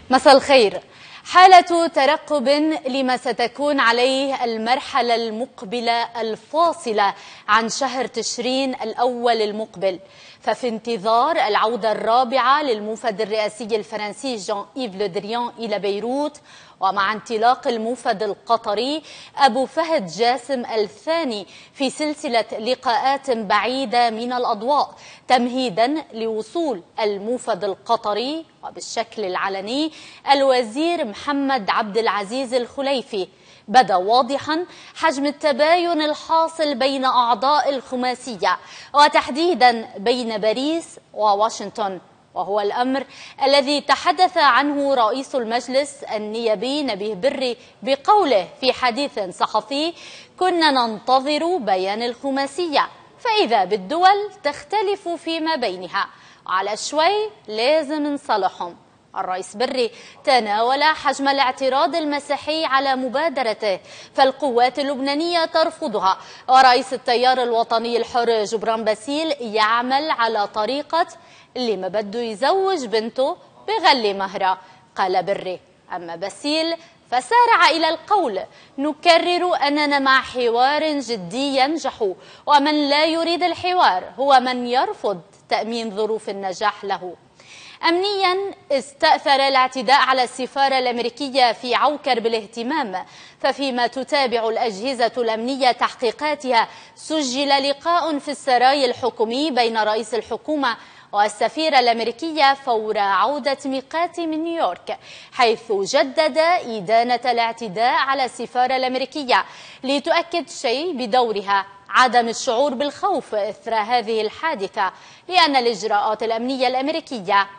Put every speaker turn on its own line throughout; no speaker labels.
مساء الخير. حالة ترقب لما ستكون عليه المرحلة المقبلة الفاصلة عن شهر تشرين الأول المقبل، ففي انتظار العودة الرابعة للموفد الرئاسي الفرنسي جان إيف لو دريان إلى بيروت، ومع انطلاق الموفد القطري أبو فهد جاسم الثاني في سلسلة لقاءات بعيدة من الأضواء تمهيدا لوصول الموفد القطري وبالشكل العلني الوزير محمد عبد العزيز الخليفي، بدا واضحا حجم التباين الحاصل بين أعضاء الخماسية وتحديدا بين باريس وواشنطن، وهو الأمر الذي تحدث عنه رئيس المجلس النيابي نبيه بري بقوله في حديث صحفي: كنا ننتظر بيان الخماسية، فإذا بالدول تختلف فيما بينها وعلى شوي لازم نصلحهم. الرئيس بري تناول حجم الاعتراض المسيحي على مبادرته، فالقوات اللبنانية ترفضها، ورئيس التيار الوطني الحر جبران باسيل يعمل على طريقة اللي ما بده يزوج بنته بغلي مهرة. قال بري. أما باسيل فسارع إلى القول: نكرر أننا مع حوار جدي ينجح، ومن لا يريد الحوار هو من يرفض تأمين ظروف النجاح له. أمنيا استأثر الاعتداء على السفارة الأمريكية في عوكر بالاهتمام، ففيما تتابع الأجهزة الأمنية تحقيقاتها سجل لقاء في السراي الحكومي بين رئيس الحكومة والسفيرة الأمريكية فور عودة ميقات من نيويورك، حيث جدد إدانة الاعتداء على السفارة الأمريكية لتؤكد شيء بدورها عدم الشعور بالخوف إثر هذه الحادثة، لأن الإجراءات الأمنية الأمريكية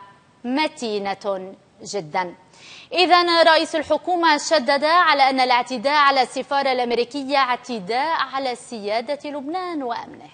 متينة جدا. إذن رئيس الحكومة شدد على أن الاعتداء على السفارة الأمريكية اعتداء على سيادة لبنان وأمنه.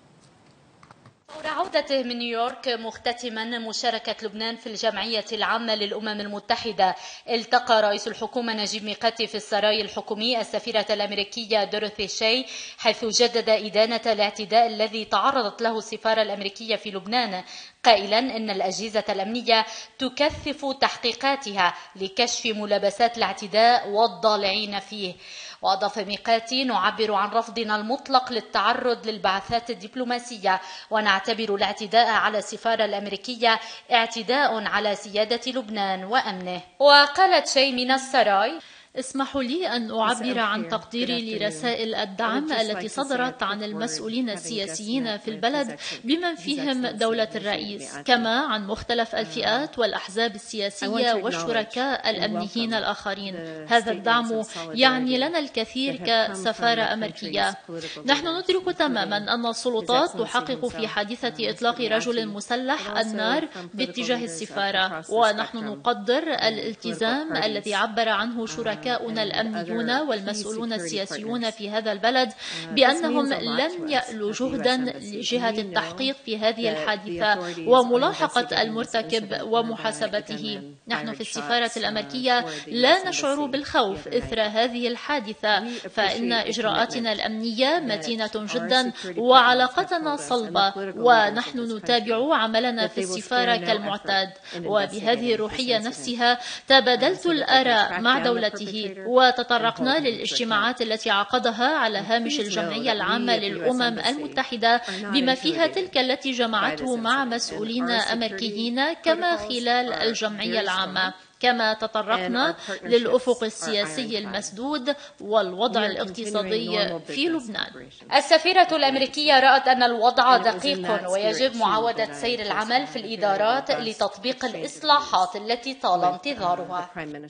فور عودته من نيويورك مختتما مشاركة لبنان في الجمعية العامة للأمم المتحدة، التقى رئيس الحكومة نجيب ميقاتي في السراي الحكومي السفيرة الأمريكية دورثي شي، حيث جدد إدانة الاعتداء الذي تعرضت له السفارة الأمريكية في لبنان، قائلا إن الأجهزة الأمنية تكثف تحقيقاتها لكشف ملابسات الاعتداء والضالعين فيه. وأضاف ميقاتي: نعبر عن رفضنا المطلق للتعرض للبعثات الدبلوماسية، ونعتبر الاعتداء على السفارة الأمريكية اعتداء على سيادة لبنان وأمنه. وقالت شي من السراي: اسمحوا لي أن أعبر عن تقديري لرسائل الدعم التي صدرت عن المسؤولين السياسيين في البلد بمن فيهم دولة الرئيس، كما عن مختلف الفئات والأحزاب السياسية والشركاء الأمنيين الآخرين. هذا الدعم يعني لنا الكثير كسفارة أمريكية. نحن ندرك تماما أن السلطات تحقق في حادثة إطلاق رجل مسلح النار باتجاه السفارة، ونحن نقدر الالتزام الذي عبر عنه شركاؤنا الأمنيون والمسؤولون السياسيون في هذا البلد بأنهم لن يألوا جهدا لجهة التحقيق في هذه الحادثة وملاحقة المرتكب ومحاسبته. نحن في السفارة الأمريكية لا نشعر بالخوف إثر هذه الحادثة، فإن إجراءاتنا الأمنية متينة جدا وعلاقتنا صلبة، ونحن نتابع عملنا في السفارة كالمعتاد. وبهذه الروحية نفسها تبادلت الآراء مع دولته، وتطرقنا للاجتماعات التي عقدها على هامش الجمعية العامة للأمم المتحدة، بما فيها تلك التي جمعته مع مسؤولين أمريكيين كما خلال الجمعية العامة. كما تطرقنا للأفق السياسي المسدود والوضع الاقتصادي في لبنان. السفيرة الأمريكية رأت أن الوضع دقيق ويجب معاودة سير العمل في الإدارات لتطبيق الإصلاحات التي طال انتظارها.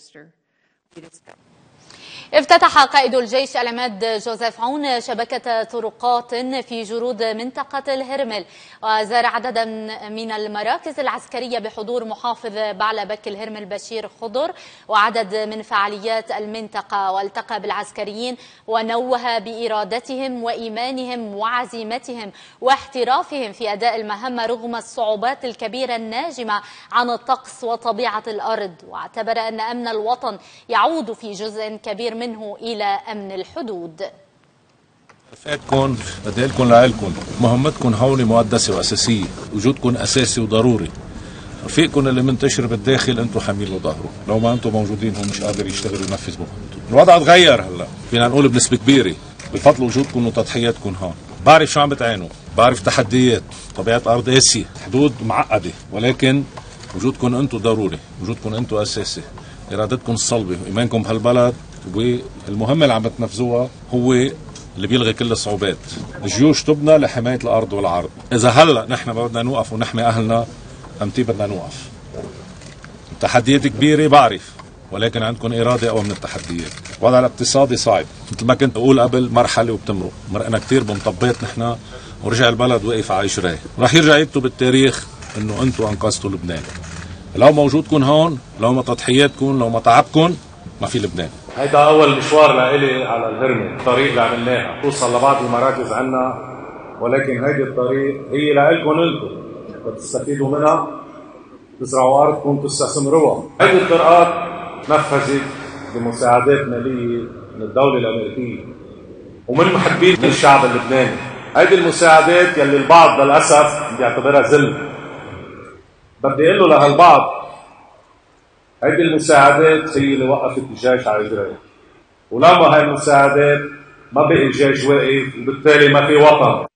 افتتح قائد الجيش العماد جوزيف عون شبكة طرقات في جرود منطقة الهرمل، وزار عددا من المراكز العسكرية بحضور محافظ بعلبك الهرمل بشير خضر وعدد من فعاليات المنطقة، والتقى بالعسكريين ونوه بإرادتهم وإيمانهم وعزيمتهم واحترافهم في أداء المهمة رغم الصعوبات الكبيرة الناجمة عن الطقس وطبيعة الأرض، واعتبر أن أمن الوطن يعود في جزء كبير منه إلى أمن الحدود.
رفقاتكم بدي لكم لعلكم، مهمتكم هون مقدسة وأساسية، وجودكم أساسي وضروري. رفيقكم اللي منتشر بالداخل انتم حاملين له ظهره، لو ما انتم موجودين هو مش قادر يشتغل وينفذ مهمته. الوضع تغير هلا، فينا نقول بنسبه كبيره بفضل وجودكم وتضحياتكم هون. بعرف شو عم بتعانوا، بعرف تحديات، طبيعه ارض قاسيه، حدود معقده، ولكن وجودكم انتم ضروري، وجودكم انتم اساسي. ارادتكم الصلبه وايمانكم بهالبلد والمهمه اللي عم تنفذوها هو اللي بيلغي كل الصعوبات. الجيوش تبنى لحمايه الارض والعرض. اذا هلا نحن ما بدنا نوقف ونحمي اهلنا، امتى بدنا نوقف؟ التحديات كبيره بعرف، ولكن عندكم اراده اقوى من التحديات. الوضع الاقتصادي صعب، مثل ما كنت اقول قبل مرحله وبتمرق، مرقنا كثير بمطبات نحن ورجع البلد واقف على شرايه، رح يرجع يكتب بالتاريخ انه انتم انقذتوا لبنان. لو موجودكم هون، لو ما تضحياتكم، لو ما تعبكم، ما في لبنان.
هيدا أول مشوار لإلي على الهرمة، الطريق اللي عملناها، توصل لبعض المراكز عنا، ولكن هيدي الطريق هي لإلكم أنتم، بتستفيدوا منها، تزرعوا أرضكم، تستثمروها. هيدي الطرقات نفذت بمساعدات مالية من الدولة الأمريكية ومن محبين الشعب اللبناني. هيدي المساعدات يلي البعض للأسف بيعتبرها ظلم، بدي أقول له لهالبعض هيدي المساعدات هي اللي وقفت الجيش على إجرائه، ولما هاي المساعدات ما بقي الجيش واقف، وبالتالي ما في وطن.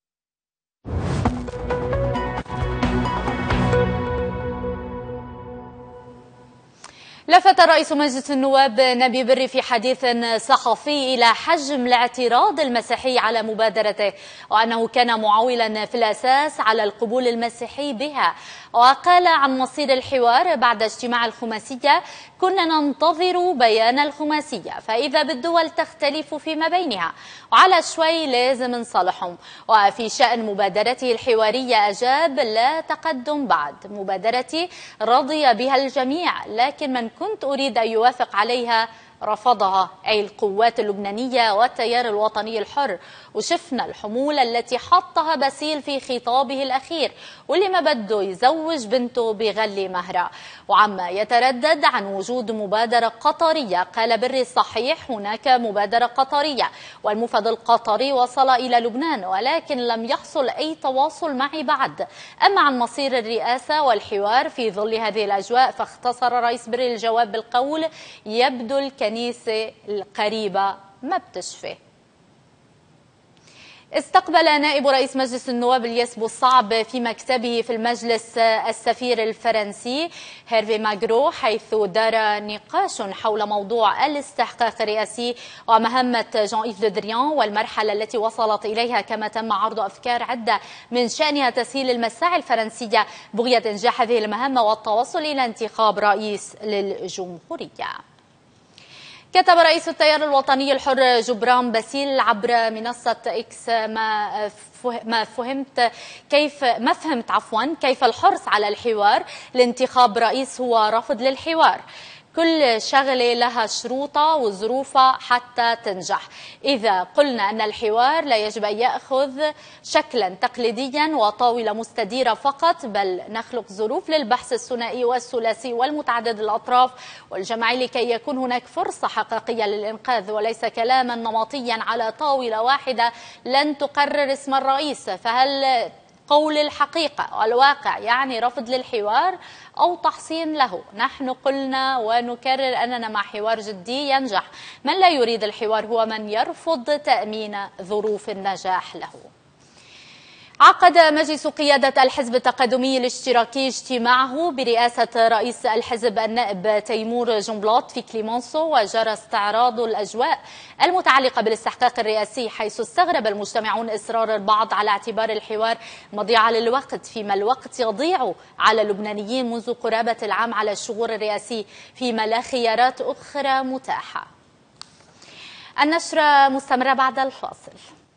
لفت رئيس مجلس النواب نبي بري في حديث صحفي إلى حجم الاعتراض المسيحي على مبادرته، وأنه كان معولا في الأساس على القبول المسيحي بها. وقال عن مصير الحوار بعد اجتماع الخماسية: كنا ننتظر بيان الخماسية، فإذا بالدول تختلف فيما بينها وعلى شوي لازم نصالحهم. وفي شأن مبادرته الحوارية أجاب: لا تقدم بعد، مبادرتي رضي بها الجميع، لكن من كنت أريد أن يوافق عليها رفضها، أي القوات اللبنانية والتيار الوطني الحر. وشفنا الحمولة التي حطها باسيل في خطابه الأخير، واللي ما بده يزوج بنته بغلي مهرة. وعما يتردد عن وجود مبادرة قطرية، قال بري: صحيح هناك مبادرة قطرية والمفد القطري وصل إلى لبنان، ولكن لم يحصل أي تواصل معي بعد. أما عن مصير الرئاسة والحوار في ظل هذه الأجواء، فاختصر رئيس بري الجواب بالقول: يبدو الكنيسة القريبة ما بتشفي. استقبل نائب رئيس مجلس النواب الياس بوصعب في مكتبه في المجلس السفير الفرنسي هيرفي ماغرو، حيث دار نقاش حول موضوع الاستحقاق الرئاسي ومهمة جان إيف لو دريان والمرحلة التي وصلت إليها، كما تم عرض أفكار عدة من شأنها تسهيل المساعي الفرنسية بغية إنجاح هذه المهمة والتوصل إلى انتخاب رئيس للجمهورية. كتب رئيس التيار الوطني الحر جبران باسيل عبر منصة إكس: ما فهمت كيف الحرص على الحوار لانتخاب رئيس هو رفض للحوار. كل شغلة لها شروطها وظروفها حتى تنجح. إذا قلنا أن الحوار لا يجب أن يأخذ شكلا تقليديا وطاولة مستديرة فقط، بل نخلق ظروف للبحث الثنائي والثلاثي والمتعدد الأطراف والجماعي لكي يكون هناك فرصة حقيقية للإنقاذ، وليس كلاما نمطيا على طاولة واحدة لن تقرر اسم الرئيس. فهل قول الحقيقة والواقع يعني رفض للحوار أو تحصين له؟ نحن قلنا ونكرر أننا مع حوار جدي ينجح. من لا يريد الحوار هو من يرفض تأمين ظروف النجاح له. عقد مجلس قيادة الحزب التقدمي الاشتراكي اجتماعه برئاسة رئيس الحزب النائب تيمور جنبلاط في كليمانسو، وجرى استعراض الأجواء المتعلقة بالاستحقاق الرئاسي، حيث استغرب المجتمعون إصرار البعض على اعتبار الحوار مضيعة للوقت، فيما الوقت يضيع على اللبنانيين منذ قرابة العام على الشغور الرئاسي، فيما لا خيارات أخرى متاحة. النشرة مستمرة بعد الفاصل.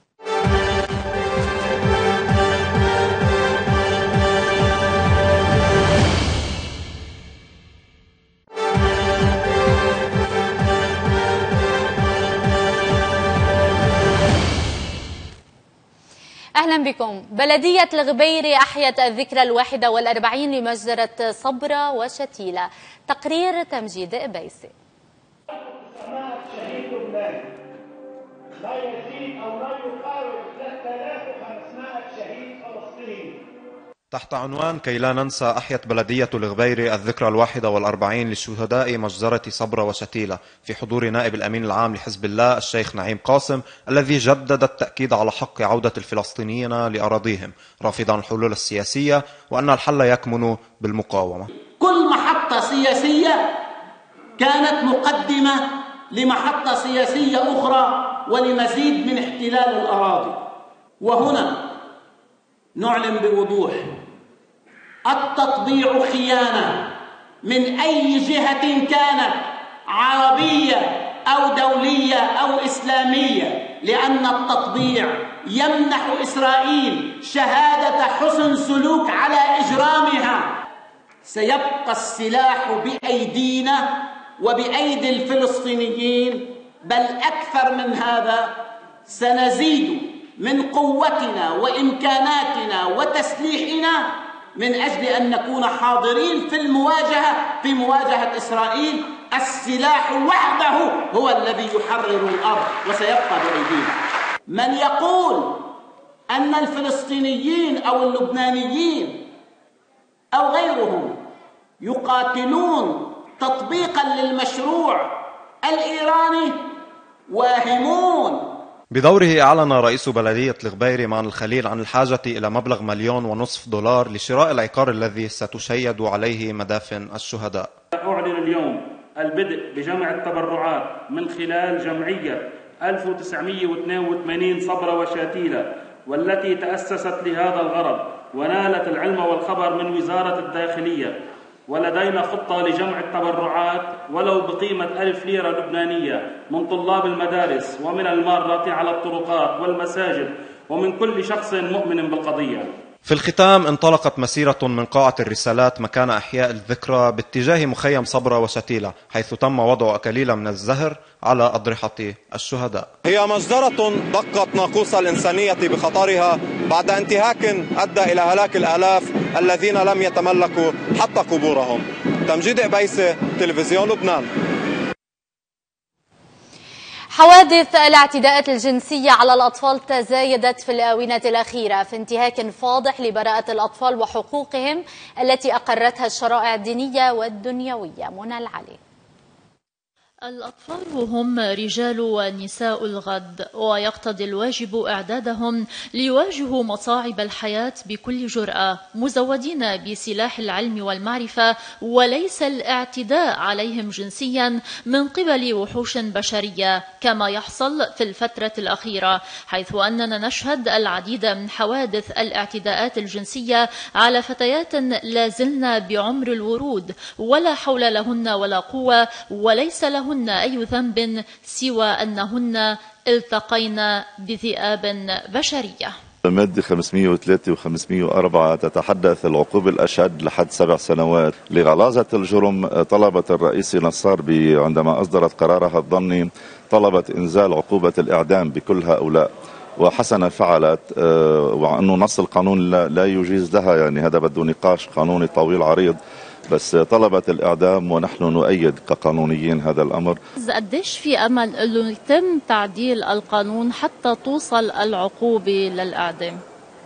أهلا بكم. بلدية الغبيري أحيت الذكرى 41 لمجزرة صبرا وشتيلة. تقرير تمجيد إبيسي.
شهيد لبنان لا يزيد أو لا يقارب 3500 شهيد فلسطيني.
تحت عنوان كي لا ننسى، أحيت بلدية الغبيري الذكرى 41 لشهداء مجزرة صبرا وشتيلة في حضور نائب الأمين العام لحزب الله الشيخ نعيم قاسم، الذي جدد التأكيد على حق عودة الفلسطينيين لأراضيهم، رافضا الحلول السياسية وأن الحل يكمن بالمقاومة.
كل محطة سياسية كانت مقدمة لمحطة سياسية أخرى ولمزيد من احتلال الأراضي. وهنا نعلن بوضوح: التطبيع خيانة من أي جهة كانت، عربية أو دولية أو إسلامية، لأن التطبيع يمنح إسرائيل شهادة حسن سلوك على إجرامها. سيبقى السلاح بأيدينا وبأيدي الفلسطينيين، بل أكثر من هذا، سنزيد من قوتنا وإمكاناتنا وتسليحنا من أجل أن نكون حاضرين في مواجهة إسرائيل. السلاح وحده هو الذي يحرر الأرض وسيبقى بأيدينا. من يقول أن الفلسطينيين أو اللبنانيين أو غيرهم يقاتلون تطبيقا للمشروع الإيراني واهمون.
بدوره أعلن رئيس بلدية الغبيري مان الخليل عن الحاجة إلى مبلغ $1.5 مليون لشراء العقار الذي ستشيد عليه مدافن الشهداء.
أعلن اليوم البدء بجمع التبرعات من خلال جمعية 1982 صبرا وشتيلة، والتي تأسست لهذا الغرض ونالت العلم والخبر من وزارة الداخلية. ولدينا خطة لجمع التبرعات ولو بقيمة 1000 ليرة لبنانية من طلاب المدارس ومن المارة على الطرقات والمساجد ومن كل شخص مؤمن بالقضية.
في الختام انطلقت مسيرة من قاعة الرسالات مكان أحياء الذكرى باتجاه مخيم صبرا وشتيلة، حيث تم وضع أكاليل من الزهر على أضرحة الشهداء.
هي مجزرة دقت ناقوس الإنسانية بخطرها بعد انتهاك أدى إلى هلاك الآلاف الذين لم يتملكوا حتى قبورهم. تمجيد عبيسة، تلفزيون لبنان.
حوادث الاعتداءات الجنسية على الأطفال تزايدت في الآونة الأخيرة في انتهاك فاضح لبراءة الأطفال وحقوقهم التي أقرتها الشرائع الدينية والدنيوية. منى العلي.
الأطفال هم رجال ونساء الغد، ويقتضي الواجب إعدادهم ليواجهوا مصاعب الحياة بكل جرأة، مزودين بسلاح العلم والمعرفة، وليس الاعتداء عليهم جنسيا من قبل وحوش بشرية كما يحصل في الفترة الأخيرة، حيث أننا نشهد العديد من حوادث الاعتداءات الجنسية على فتيات لا زلن بعمر الورود، ولا حول لهن ولا قوة، وليس لهن أي ذنب سوى أنهن التقين بذئاب بشرية.
مادة 503 و504 تتحدث العقوبة الأشد لحد 7 سنوات. لغلاظة الجرم طلبت الرئيس نصار عندما أصدرت قرارها الضمني طلبت إنزال عقوبة الإعدام بكل هؤلاء، وحسنا فعلت، وأنه نص القانون لا يجيز لها، يعني هذا بده نقاش قانوني طويل عريض، بس طلبت الإعدام ونحن نؤيد كقانونيين هذا الأمر.
قديش في أمل أنه يتم تعديل القانون حتى توصل العقوبة للإعدام؟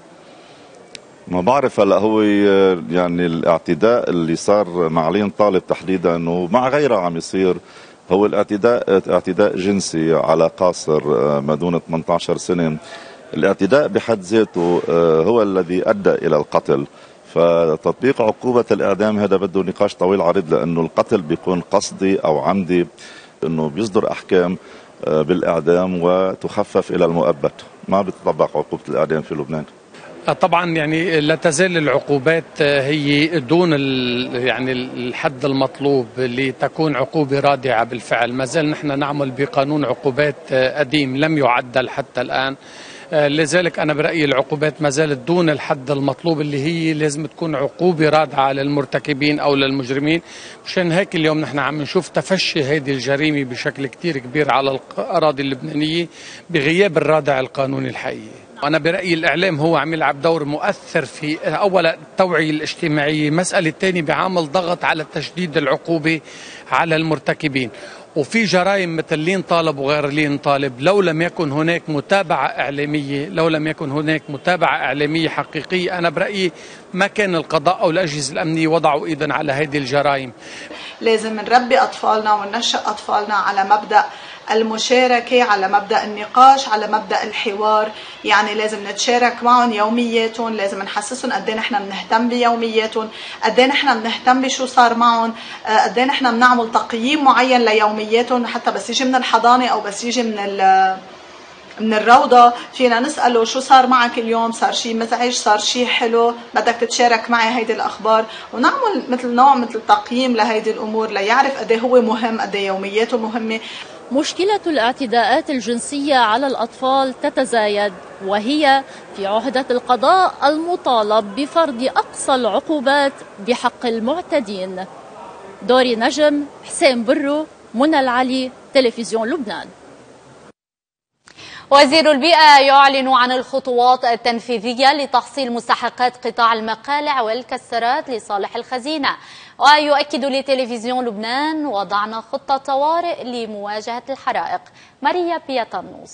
ما بعرف هلا هو يعني الاعتداء اللي صار مع علي طالب تحديدا ومع غيره عم يصير، هو اعتداء جنسي على قاصر ما دون 18 سنة. الاعتداء بحد ذاته هو الذي أدى إلى القتل، فتطبيق عقوبة الإعدام هذا بده نقاش طويل عريض، لأنه القتل بيكون قصدي أو عمدي، أنه بيصدر أحكام بالإعدام وتخفف إلى المؤبد، ما بتطبق عقوبة الإعدام في لبنان.
طبعا يعني لا تزال العقوبات هي دون يعني الحد المطلوب لتكون عقوبة رادعة بالفعل. ما زال نحن نعمل بقانون عقوبات قديم لم يعدل حتى الآن، لذلك أنا برأيي العقوبات ما زالت دون الحد المطلوب اللي هي لازم تكون عقوبة رادعة للمرتكبين أو للمجرمين. مشان هيك اليوم نحن عم نشوف تفشي هذه الجريمة بشكل كتير كبير على الأراضي اللبنانية بغياب الرادع القانوني الحقيقي. أنا برأيي الإعلام هو عم يلعب دور مؤثر في أولا التوعية الاجتماعية، مسألة تاني بعمل ضغط على تشديد العقوبة على المرتكبين، وفي جرائم مثل لين طالب وغير لين طالب لو لم يكن هناك متابعة إعلامية حقيقية، أنا برأيي ما كان القضاء أو الأجهزة الأمنية وضعوا إيدا على هذه الجرائم.
لازم نربي أطفالنا وننشئ أطفالنا على مبدأ المشاركة، على مبدأ النقاش، على مبدأ الحوار. يعني لازم نتشارك معهم يومياتهم، لازم نحسسهم قد ايه نحن بنهتم بيومياتهم، قد ايه نحن بنهتم بشو صار معهم، قد ايه نحن بنعمل تقييم معين ليومياتهم. حتى بس يجي من الحضانة أو بس يجي من الروضة فينا نسأله شو صار معك اليوم، صار شيء مزعج، صار شيء حلو، بدك تتشارك معي هيدي الأخبار، ونعمل مثل تقييم لهيدي الأمور ليعرف قد ايه هو مهم، قد ايه يومياته مهمة.
مشكلة الاعتداءات الجنسية على الأطفال تتزايد، وهي في عهدة القضاء المطالب بفرض أقصى العقوبات بحق المعتدين. دوري نجم، حسين برو، منى العلي، تلفزيون لبنان.
وزير البيئة يعلن عن الخطوات التنفيذية لتحصيل مستحقات قطاع المقالع والكسرات لصالح الخزينة، ويؤكد لتلفزيون لبنان وضعنا خطة طوارئ لمواجهة الحرائق. ماريا بياتانوس.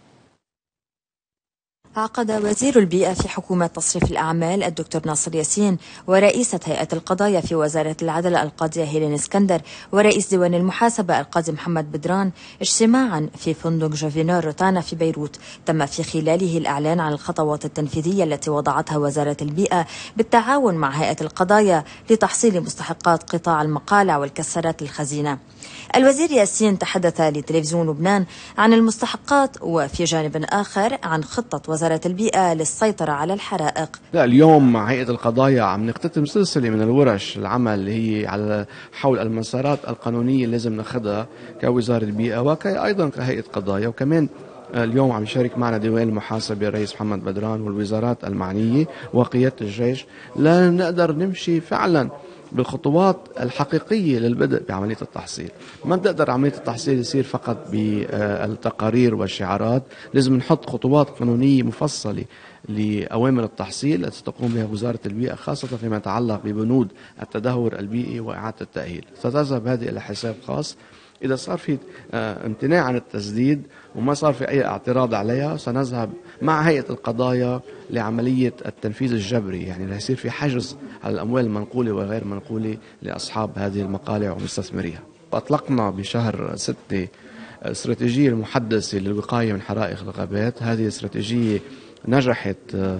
عقد وزير البيئة في حكومة تصريف الأعمال الدكتور ناصر ياسين ورئيسة هيئة القضايا في وزارة العدل القاضية هيلين اسكندر ورئيس ديوان المحاسبة القاضي محمد بدران اجتماعا في فندق جوفينار روتانا في بيروت، تم في خلاله الإعلان عن الخطوات التنفيذية التي وضعتها وزارة البيئة بالتعاون مع هيئة القضايا لتحصيل مستحقات قطاع المقالع والكسرات للخزينة. الوزير ياسين تحدث لتلفزيون لبنان عن المستحقات، وفي جانب آخر عن خطة وزارة البيئة للسيطرة على الحرائق.
لا، اليوم مع هيئة القضايا عم نختتم سلسلة من الورش العمل اللي هي على حول المسارات القانونية اللي لازم ناخذها كوزارة البيئة وأيضا كهيئة قضايا. وكمان اليوم عم يشارك معنا ديوان المحاسبة الرئيس محمد بدران والوزارات المعنية وقيادة الجيش لنقدر نمشي فعلا بالخطوات الحقيقية للبدء بعملية التحصيل. ما بتقدر عملية التحصيل يصير فقط بالتقارير والشعارات، لازم نحط خطوات قانونية مفصلة لأوامر التحصيل التي تقوم بها وزارة البيئة، خاصة فيما يتعلق ببنود التدهور البيئي وإعادة التأهيل. ستذهب هذه إلى حساب خاص. إذا صار في امتناع عن التسديد وما صار في أي اعتراض عليها، سنذهب مع هيئة القضايا لعملية التنفيذ الجبري، يعني رح يصير في حجز على الأموال المنقولة وغير منقولة لأصحاب هذه المقالع ومستثمريها. أطلقنا بشهر 6 استراتيجية المحدثة للوقاية من حرائق الغابات. هذه الاستراتيجية نجحت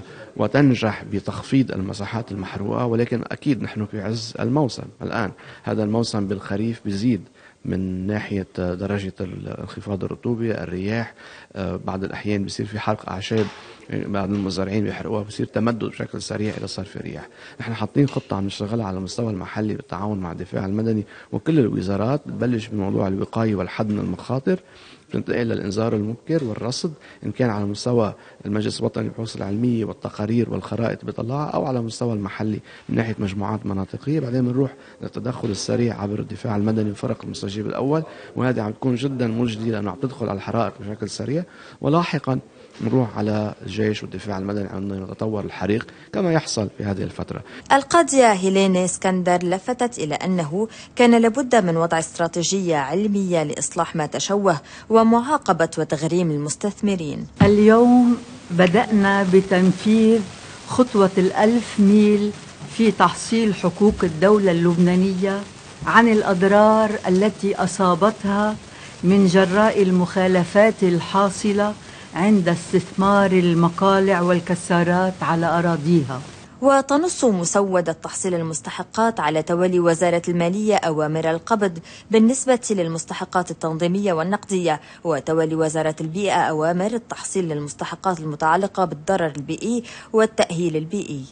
وتنجح بتخفيض المساحات المحروقة، ولكن أكيد نحن في عز الموسم الآن. هذا الموسم بالخريف بيزيد من ناحية درجة انخفاض الرطوبة، الرياح، بعض الأحيان بيصير في حرق أعشاب، بعض المزارعين بيحرقوها، بيصير تمدد بشكل سريع إذا صار في رياح. نحن حاطين خطة عم نشتغلها على المستوى المحلي بالتعاون مع الدفاع المدني وكل الوزارات، بتبلش بموضوع الوقاية والحد من المخاطر، تنتقل للإنذار المبكر والرصد، إن كان على مستوى المجلس الوطني للبحوث العلمية والتقارير والخرائط بيطلعها، أو على مستوى المحلي من ناحية مجموعات مناطقية. بعدين بنروح للتدخل السريع عبر الدفاع المدني وفرق المستجيب الأول، وهذه عم تكون جدا مجدية لأنه عم تدخل على الحرائق بشكل سريع. ولاحقا نروح على الجيش والدفاع المدني أن يتطور الحريق كما يحصل في هذه الفترة.
القاضية هيلين اسكندر لفتت إلى أنه كان لابد من وضع استراتيجية علمية لإصلاح ما تشوه ومعاقبة وتغريم المستثمرين.
اليوم بدأنا بتنفيذ خطوة 1000 ميل في تحصيل حقوق الدولة اللبنانية عن الأضرار التي أصابتها من جراء المخالفات الحاصلة عند استثمار المقالع والكسارات على أراضيها.
وتنص مسودة تحصيل المستحقات على تولي وزارة المالية أوامر القبض بالنسبة للمستحقات التنظيمية والنقدية، وتولي وزارة البيئة أوامر التحصيل للمستحقات المتعلقة بالضرر البيئي والتأهيل البيئي.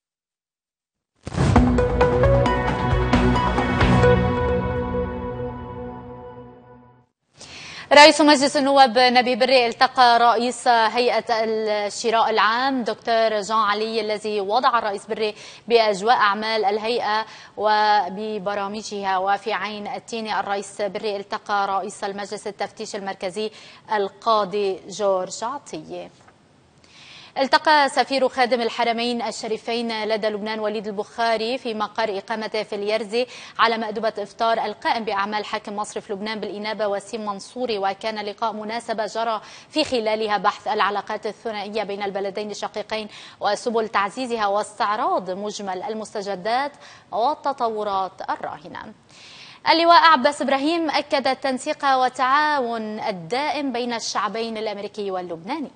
رئيس مجلس النواب نبي بري التقى رئيس هيئة الشراء العام دكتور جان علي، الذي وضع الرئيس بري بأجواء أعمال الهيئة وببرامجها. وفي عين التيني الرئيس بري التقى رئيس المجلس التفتيش المركزي القاضي جورج عطية. التقى سفير خادم الحرمين الشريفين لدى لبنان وليد البخاري في مقر إقامته في اليرزي على مأدبة إفطار القائم بأعمال حاكم مصرف لبنان بالإنابة وسيم منصوري، وكان لقاء مناسبة جرى في خلالها بحث العلاقات الثنائية بين البلدين الشقيقين وسبل تعزيزها واستعراض مجمل المستجدات والتطورات الراهنة. اللواء عباس إبراهيم أكد التنسيق والتعاون الدائم بين الشعبين الأمريكي واللبناني.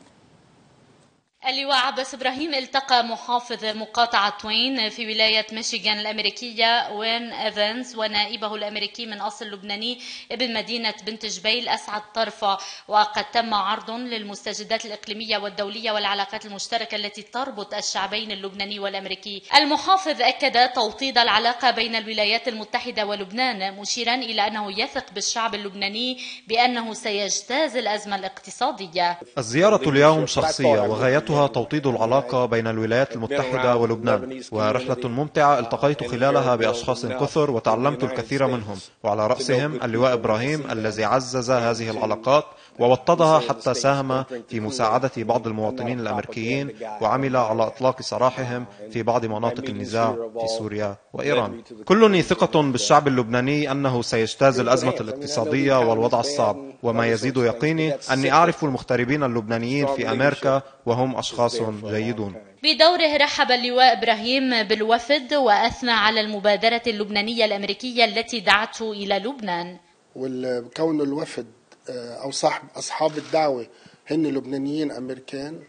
اللواء عباس إبراهيم التقى محافظ مقاطعة توين في ولاية ميشيغان الأمريكية وين إيفانز ونائبه الأمريكي من أصل لبناني ابن مدينة بنت جبيل أسعد طرفة، وقد تم عرض للمستجدات الإقليمية والدولية والعلاقات المشتركة التي تربط الشعبين اللبناني والأمريكي. المحافظ أكد توطيد العلاقة بين الولايات المتحدة ولبنان، مشيرا إلى أنه يثق بالشعب اللبناني بأنه سيجتاز الأزمة الاقتصادية.
الزيارة اليوم شخصية وغايتها توطيد العلاقة بين الولايات المتحدة ولبنان، ورحلة ممتعة التقيت خلالها بأشخاص كثر وتعلمت الكثير منهم، وعلى رأسهم اللواء إبراهيم الذي عزز هذه العلاقات ووطدها حتى ساهم في مساعدة بعض المواطنين الأمريكيين وعمل على إطلاق سراحهم في بعض مناطق النزاع في سوريا وإيران. كلني ثقة بالشعب اللبناني أنه سيجتاز الأزمة الاقتصادية والوضع الصعب، وما يزيد يقيني أني أعرف المغتربين اللبنانيين في أمريكا وهم أشخاص جيدون.
بدوره رحب اللواء إبراهيم بالوفد وأثنى على المبادرة اللبنانية الأمريكية التي دعته إلى لبنان.
وكون الوفد أو أصحاب الدعوة هن لبنانيين أمريكان،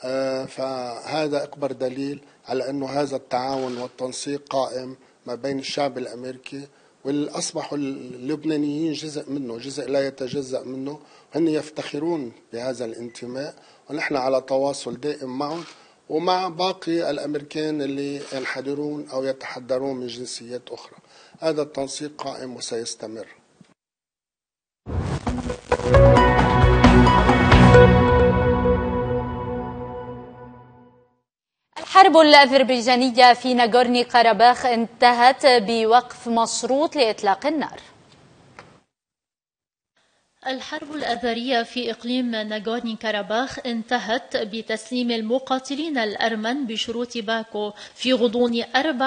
فهذا أكبر دليل على أنه هذا التعاون والتنسيق قائم ما بين الشعب الأمريكي واللي أصبحوا اللبنانيين جزء منه، جزء لا يتجزأ منه، هن يفتخرون بهذا الانتماء، ونحن على تواصل دائم معهم ومع باقي الأمريكان اللي ينحدرون أو يتحدرون من جنسيات أخرى. هذا التنسيق قائم وسيستمر.
الحرب الأذربيجانية في ناغورني قرباخ انتهت بوقف مشروط لإطلاق النار.
الحرب الأذرية في إقليم ناغورني كاراباخ انتهت بتسليم المقاتلين الأرمن بشروط باكو في غضون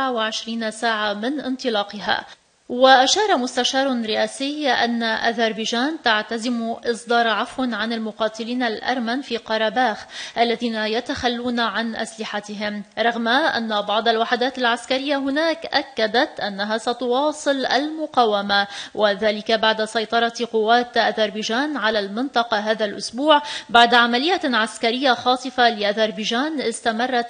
24 ساعة من انطلاقها. وأشار مستشار رئاسي أن أذربيجان تعتزم إصدار عفو عن المقاتلين الأرمن في قرباخ الذين يتخلون عن أسلحتهم، رغم أن بعض الوحدات العسكرية هناك أكدت أنها ستواصل المقاومة، وذلك بعد سيطرة قوات أذربيجان على المنطقة هذا الأسبوع بعد عملية عسكرية خاطفة لأذربيجان استمرت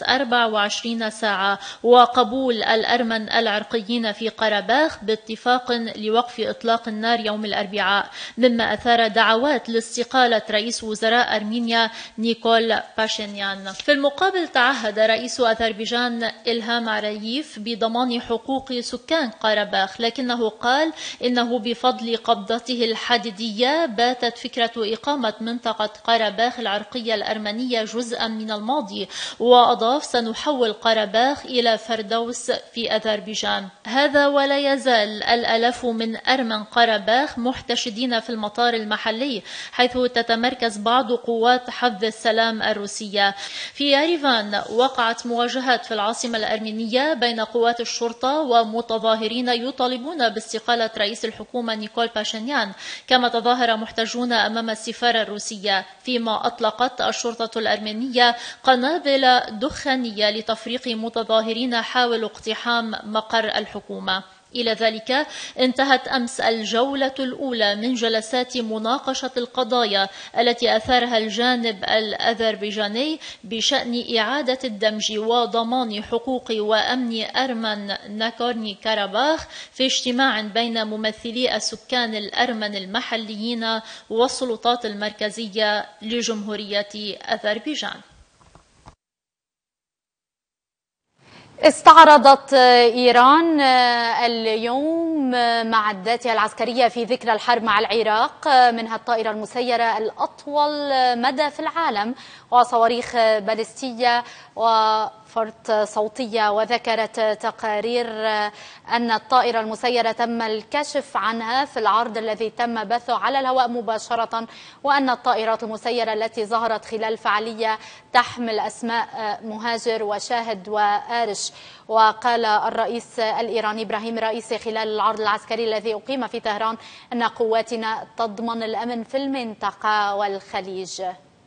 24 ساعة، وقبول الأرمن العرقيين في قرباخ اتفاق لوقف إطلاق النار يوم الأربعاء، مما أثار دعوات لاستقالة رئيس وزراء أرمينيا نيكول باشينيان. في المقابل تعهد رئيس أذربيجان إلهام علييف بضمان حقوق سكان قرباخ، لكنه قال إنه بفضل قبضته الحديدية باتت فكرة إقامة منطقة قرباخ العرقية الأرمنية جزءا من الماضي، وأضاف سنحول قرباخ إلى فردوس في أذربيجان. هذا ولا يزال الآلاف من أرمن قرباخ محتشدين في المطار المحلي، حيث تتمركز بعض قوات حفظ السلام الروسية. في يريفان وقعت مواجهات في العاصمة الأرمينية بين قوات الشرطة ومتظاهرين يطالبون باستقالة رئيس الحكومة نيكول باشينيان، كما تظاهر محتجون أمام السفارة الروسية، فيما أطلقت الشرطة الأرمينية قنابل دخانية لتفريق متظاهرين حاولوا اقتحام مقر الحكومة. إلى ذلك انتهت أمس الجولة الأولى من جلسات مناقشة القضايا التي أثارها الجانب الأذربيجاني بشأن إعادة الدمج وضمان حقوق وأمن أرمن ناغورني كاراباخ في اجتماع بين ممثلي السكان الأرمن المحليين والسلطات المركزية لجمهورية أذربيجان.
استعرضت إيران اليوم معداتها العسكرية في ذكرى الحرب مع العراق، منها الطائرة المسيرة الأطول مدى في العالم وصواريخ باليستية فرط صوتية. وذكرت تقارير أن الطائرة المسيرة تم الكشف عنها في العرض الذي تم بثه على الهواء مباشرة، وأن الطائرات المسيرة التي ظهرت خلال الفعالية تحمل أسماء مهاجر وشاهد وآرش. وقال الرئيس الإيراني إبراهيم رئيسي خلال العرض العسكري الذي أقيم في طهران أن قواتنا تضمن الأمن في المنطقة والخليج.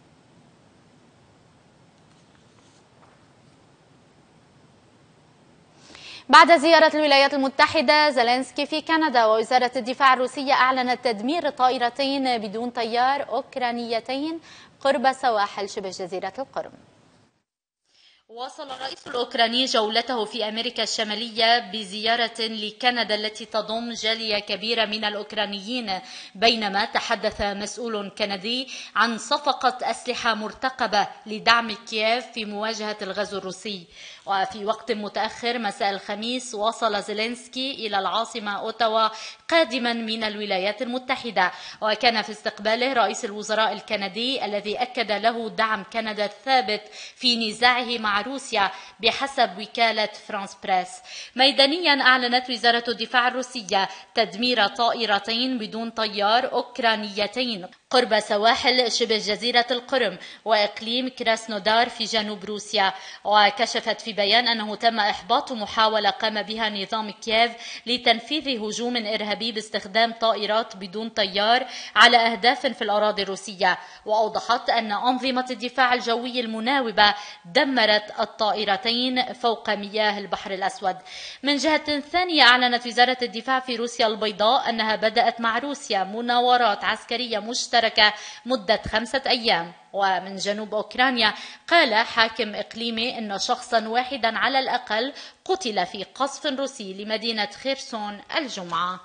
بعد زيارة الولايات المتحدة زيلينسكي في كندا، ووزارة الدفاع الروسية أعلنت تدمير طائرتين بدون طيار أوكرانيتين قرب سواحل شبه جزيرة القرم. واصل الرئيس الأوكراني جولته في أمريكا الشمالية بزيارة لكندا التي تضم جالية كبيرة من الأوكرانيين، بينما تحدث مسؤول كندي عن صفقة أسلحة مرتقبة لدعم كييف في مواجهة الغزو الروسي. وفي وقت متأخر مساء الخميس وصل زيلينسكي إلى العاصمة أوتاوا قادما من الولايات المتحدة، وكان في استقباله رئيس الوزراء الكندي الذي أكد له دعم كندا الثابت في نزاعه مع روسيا بحسب وكالة فرانس بريس. ميدانيا أعلنت وزارة الدفاع الروسية تدمير طائرتين بدون طيار أوكرانيتين قرب سواحل شبه جزيرة القرم وإقليم كراسنودار في جنوب روسيا. وكشفت في بيان أنه تم إحباط محاولة قام بها نظام كييف لتنفيذ هجوم إرهابي باستخدام طائرات بدون طيار على أهداف في الأراضي الروسية. وأوضحت أن أنظمة الدفاع الجوي المناوبة دمرت الطائرتين فوق مياه البحر الأسود. من جهة ثانية أعلنت وزارة الدفاع في روسيا البيضاء أنها بدأت مع روسيا مناورات عسكرية مشتركة مدة 5 أيام. ومن جنوب أوكرانيا قال حاكم إقليمي أن شخصا واحدا على الأقل قتل في قصف روسي لمدينة خيرسون الجمعة.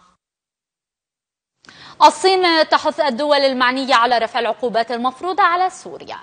الصين تحث الدول المعنية على رفع العقوبات المفروضة على سوريا.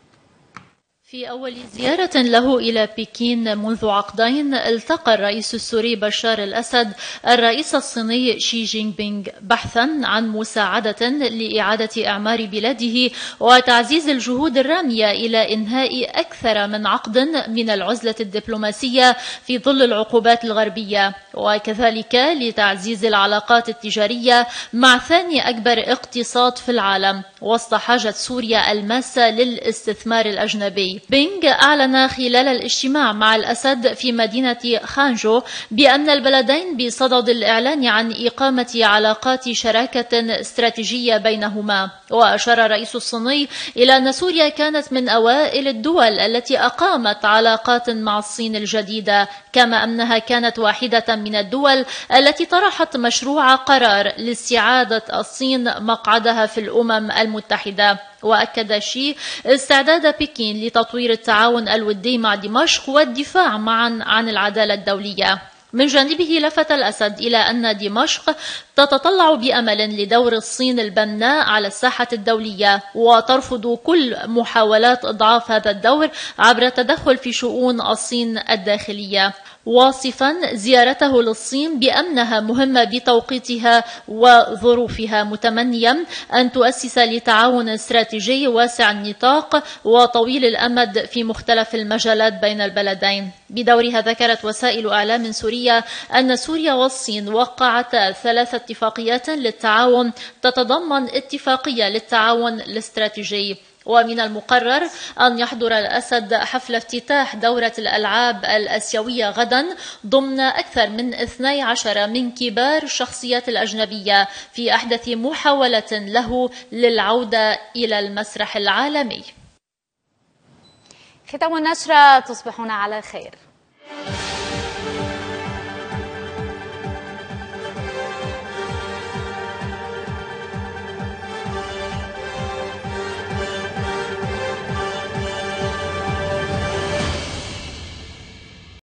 في أول زيارة له إلى بكين منذ عقدين، التقى الرئيس السوري بشار الأسد الرئيس الصيني شي جين بينغ بحثا عن مساعدة لإعادة إعمار بلاده وتعزيز الجهود الرامية إلى إنهاء أكثر من عقد من العزلة الدبلوماسية في ظل العقوبات الغربية، وكذلك لتعزيز العلاقات التجارية مع ثاني أكبر اقتصاد في العالم وسط حاجة سوريا الماسة للاستثمار الأجنبي. بينغ أعلن خلال الاجتماع مع الأسد في مدينة خانجو بأن البلدين بصدد الإعلان عن إقامة علاقات شراكة استراتيجية بينهما. وأشار الرئيس الصيني إلى أن سوريا كانت من أوائل الدول التي أقامت علاقات مع الصين الجديدة، كما أنها كانت واحدة من الدول التي طرحت مشروع قرار لاستعادة الصين مقعدها في الأمم المتحدة. وأكد شي استعداد بكين لتطوير التعاون الودي مع دمشق والدفاع معا عن العدالة الدولية. من جانبه لفت الأسد إلى أن دمشق تتطلع بأمل لدور الصين البناء على الساحة الدولية وترفض كل محاولات إضعاف هذا الدور عبر التدخل في شؤون الصين الداخلية، واصفا زيارته للصين بأنها مهمة بتوقيتها وظروفها، متمنيا أن تؤسس لتعاون استراتيجي واسع النطاق وطويل الأمد في مختلف المجالات بين البلدين. بدورها ذكرت وسائل إعلام سورية أن سوريا والصين وقعتا 3 اتفاقيات للتعاون تتضمن اتفاقية للتعاون الاستراتيجي. ومن المقرر أن يحضر الأسد حفل افتتاح دورة الألعاب الآسيوية غدا ضمن أكثر من 12 من كبار الشخصيات الأجنبية في أحدث محاولة له للعودة إلى المسرح العالمي.
ختام النشرة، تصبحون على خير.